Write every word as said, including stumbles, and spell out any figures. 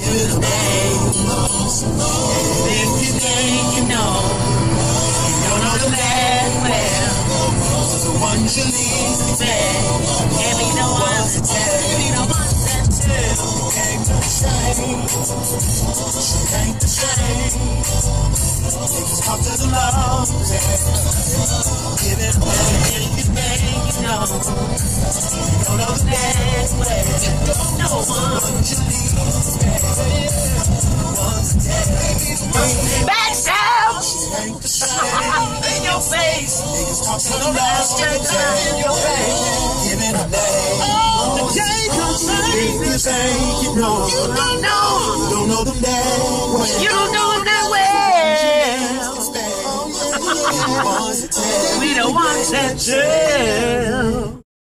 it away. If you think you know, you don't know the man well. The ones you leave to say, can't be the ones to tell, can't be the ones that tell. Ain't the same, ain't the same. Niggas talk to the Lord, give it away. If you think you know, you don't know the man well. You don't know what you leave to say, ones to tell. Backstab! Ain't the same. In your face. Niggas talk to the rest in your face. Give it a name. Oh, the day comes if you think you know. You don't know. You don't know them that well. You don't know them that well. We the ones that tell.